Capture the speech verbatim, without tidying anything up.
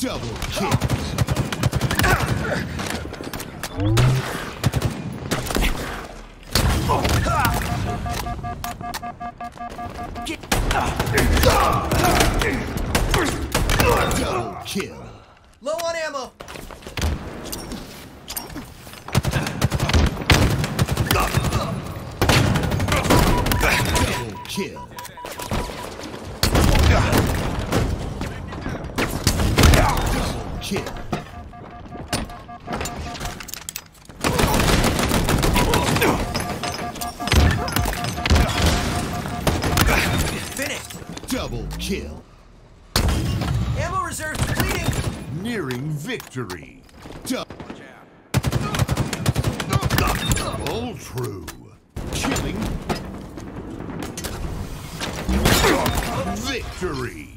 Double kill. Double kill. Low on ammo. Double kill. Double kill. Finished. Double kill. Ammo reserve depleting. Nearing victory. Double true. Killing. Victory.